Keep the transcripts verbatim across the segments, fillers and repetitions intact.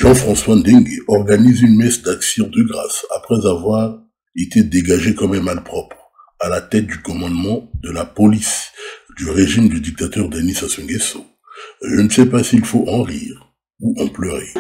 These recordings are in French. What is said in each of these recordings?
Jean-François Ndengue organise une messe d'action de grâce après avoir été dégagé comme un malpropre à la tête du commandement de la police du régime du dictateur Denis Sassou Nguesso. Je ne sais pas s'il faut en rire ou en pleurer.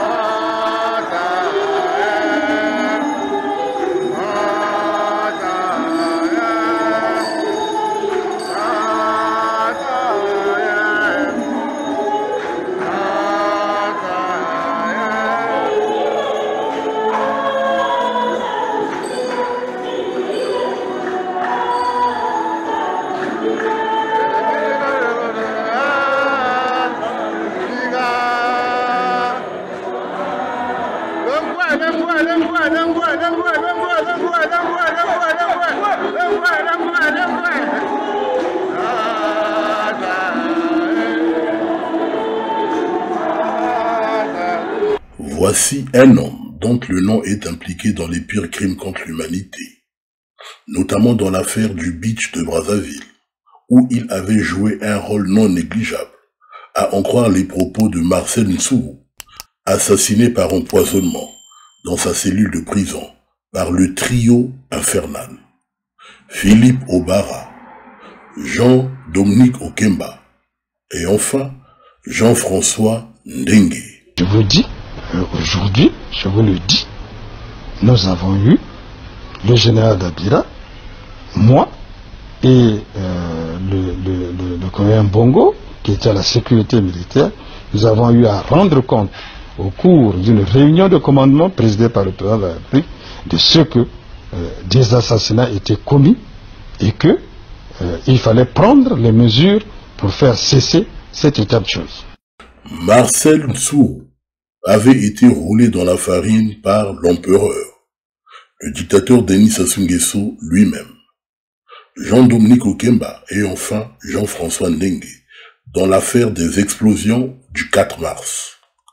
Voici un homme dont le nom est impliqué dans les pires crimes contre l'humanité, notamment dans l'affaire du beach de Brazzaville, où il avait joué un rôle non négligeable, à en croire les propos de Marcel Nsou, assassiné par empoisonnement dans sa cellule de prison par le trio infernal. Philippe Obara, Jean-Dominique Okemba et enfin Jean-François Ndengue. Je vous dis, aujourd'hui, je vous le dis, nous avons eu le général Dabira, moi et euh, le, le, le, le colonel Bongo, qui était à la sécurité militaire. Nous avons eu à rendre compte au cours d'une réunion de commandement présidée par le président de la République de ce que euh, des assassinats étaient commis et que euh, il fallait prendre les mesures pour faire cesser cet état de choses. Marcel Nsou avait été roulé dans la farine par l'empereur, le dictateur Denis Sassou Nguesso lui-même, Jean-Dominique Okemba et enfin Jean-François Ndengue dans l'affaire des explosions du quatre mars.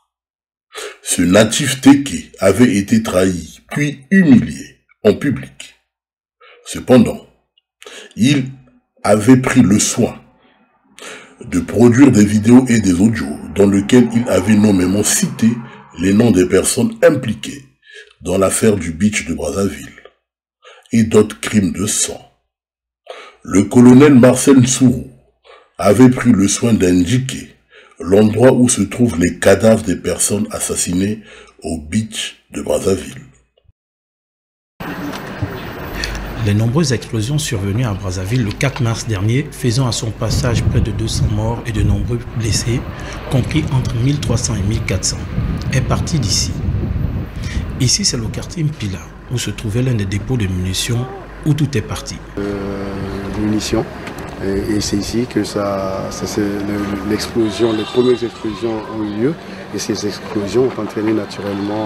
Ce natif Téké avait été trahi puis humilié en public. Cependant, il avait pris le soin de produire des vidéos et des audios dans lesquels il avait nommément cité les noms des personnes impliquées dans l'affaire du beach de Brazzaville et d'autres crimes de sang. Le colonel Marcel Nsou avait pris le soin d'indiquer l'endroit où se trouvent les cadavres des personnes assassinées au beach de Brazzaville. Les nombreuses explosions survenues à Brazzaville le quatre mars dernier, faisant à son passage près de deux cents morts et de nombreux blessés, compris entre mille trois cents et mille quatre cents, est parti d'ici. Ici, c'est le quartier Mpila, où se trouvait l'un des dépôts de munitions, où tout est parti. Euh, munitions, et, et c'est ici que ça, ça c'est l'explosion, les premières explosions ont eu lieu, et ces explosions ont entraîné naturellement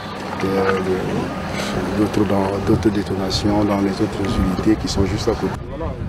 d'autres détonations dans les autres unités qui sont juste à côté.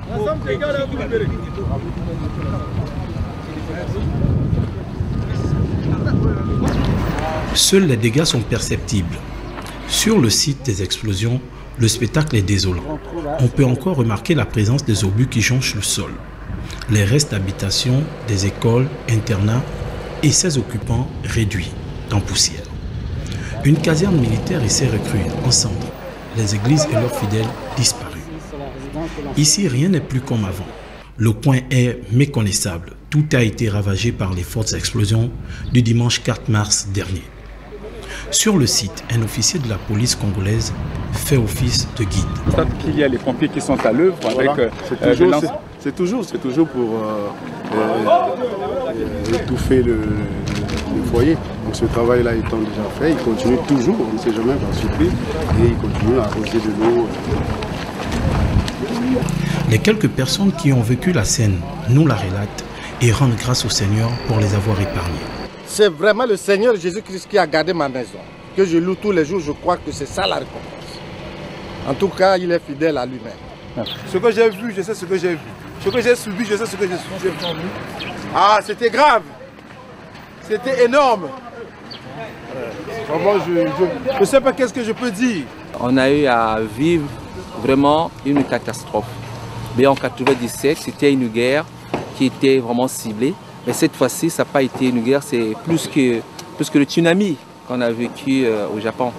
Seuls les dégâts sont perceptibles. Sur le site des explosions, le spectacle est désolant. On peut encore remarquer la présence des obus qui jonchent le sol, les restes d'habitation, des écoles, internats et ses occupants réduits en poussière. Une caserne militaire et ses recrues en cendres, les églises et leurs fidèles disparus. Ici, rien n'est plus comme avant. Le coin est méconnaissable. Tout a été ravagé par les fortes explosions du dimanche quatre mars dernier. Sur le site, un officier de la police congolaise fait office de guide. Peut-être qu'il y a les pompiers qui sont à l'œuvre voilà. avec... C'est euh, toujours, c'est toujours, c'est toujours pour euh, euh, étouffer le, le foyer. Donc ce travail-là étant déjà fait, il continue toujours, on ne sait jamais, va surpris, et il continue à arroser de l'eau. Les quelques personnes qui ont vécu la scène nous la relatent et rendent grâce au Seigneur pour les avoir épargnés. C'est vraiment le Seigneur Jésus-Christ qui a gardé ma maison, que je loue tous les jours, je crois que c'est ça la récompense. En tout cas, il est fidèle à lui-même. Ce que j'ai vu, je sais ce que j'ai vu. Ce que j'ai subi, je sais ce que j'ai subi. Ah, c'était grave. C'était énorme. Vraiment, je ne sais pas qu'est-ce que je peux dire. On a eu à vivre vraiment une catastrophe. Mais en mille neuf cent quatre-vingt-dix-sept, c'était une guerre qui était vraiment ciblée. Mais cette fois-ci, ça n'a pas été une guerre, c'est plus que, plus que le tsunami qu'on a vécues euh, au Japon.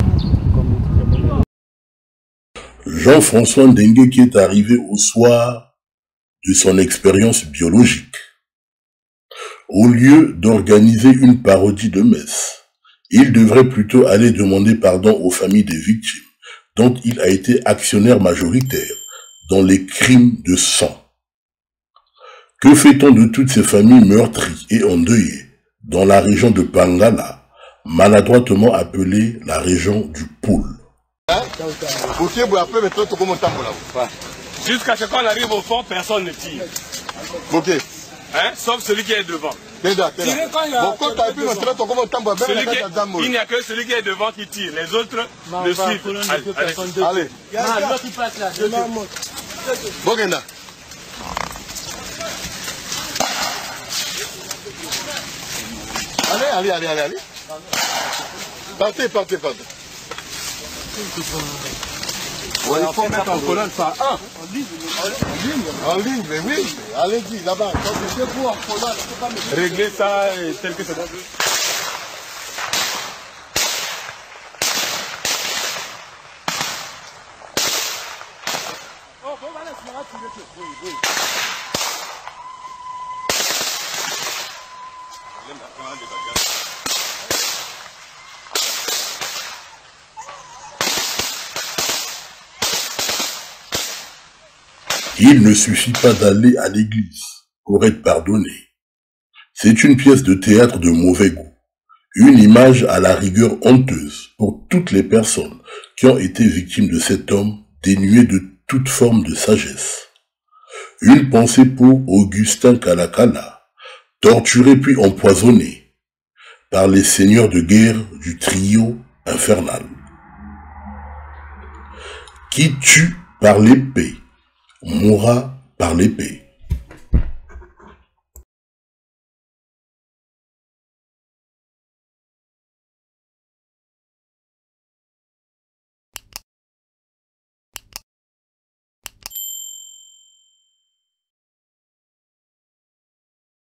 Jean-François Ndengue qui est arrivé au soir de son expérience biologique. Au lieu d'organiser une parodie de messe, il devrait plutôt aller demander pardon aux familles des victimes, dont il a été actionnaire majoritaire dans les crimes de sang. Que fait-on de toutes ces familles meurtries et endeuillées dans la région de Pangala, maladroitement appelée la région du Poule? Jusqu'à ce qu'on arrive au fond, personne ne tire. Ok. Hein? Sauf celui qui est devant. Il n'y a que celui qui est devant qui tire. Les autres le suivent. Allez. Allez. Allez, allez, allez, allez. Partez, partez, partez. Ouais, il faut mettre en colonne par un. En ligne. En ligne, mais oui. Allez-y, là-bas. Réglez ça tel que c'est. Il ne suffit pas d'aller à l'église pour être pardonné. C'est une pièce de théâtre de mauvais goût, une image à la rigueur honteuse pour toutes les personnes qui ont été victimes de cet homme dénué de toute forme de sagesse. Une pensée pour Augustin Kalakala, torturé puis empoisonné par les seigneurs de guerre du trio infernal. Qui tue par l'épée mourra par l'épée.